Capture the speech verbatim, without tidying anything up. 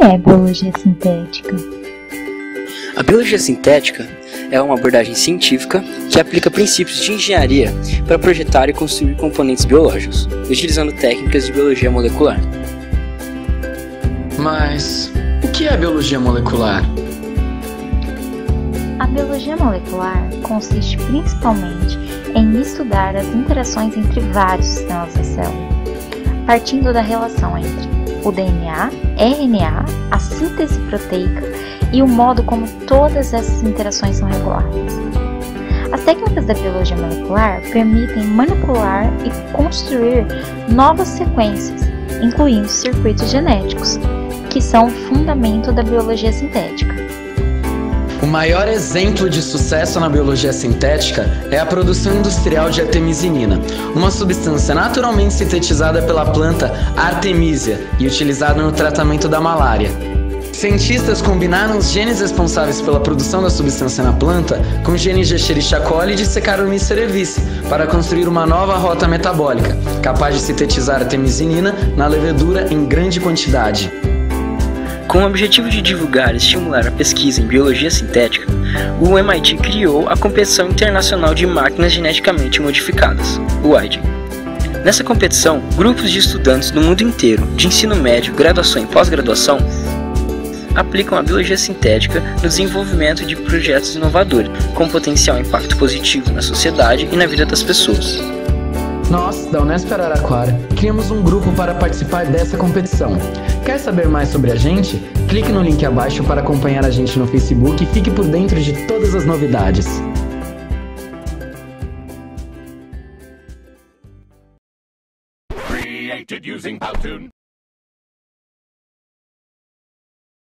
é biologia sintética? A biologia sintética é uma abordagem científica que aplica princípios de engenharia para projetar e construir componentes biológicos, utilizando técnicas de biologia molecular. Mas o que é biologia molecular? A biologia molecular consiste principalmente em estudar as interações entre vários sistemas da célula, partindo da relação entre o D N A, R N A, a síntese proteica e o modo como todas essas interações são reguladas. As técnicas da biologia molecular permitem manipular e construir novas sequências, incluindo circuitos genéticos, que são o fundamento da biologia sintética. O maior exemplo de sucesso na biologia sintética é a produção industrial de artemisinina, uma substância naturalmente sintetizada pela planta Artemisia e utilizada no tratamento da malária. Cientistas combinaram os genes responsáveis pela produção da substância na planta com genes de Escherichia coli e de Saccharomyces cerevisiae para construir uma nova rota metabólica, capaz de sintetizar artemisinina na levedura em grande quantidade. Com o objetivo de divulgar e estimular a pesquisa em biologia sintética, o M I T criou a Competição Internacional de Máquinas Geneticamente Modificadas, o I D E. Nessa competição, grupos de estudantes do mundo inteiro, de ensino médio, graduação e pós-graduação, aplicam a biologia sintética no desenvolvimento de projetos inovadores, com potencial impacto positivo na sociedade e na vida das pessoas. Nós, da Unesp Araraquara, criamos um grupo para participar dessa competição. Quer saber mais sobre a gente? Clique no link abaixo para acompanhar a gente no Facebook e fique por dentro de todas as novidades. Created using Powtoon.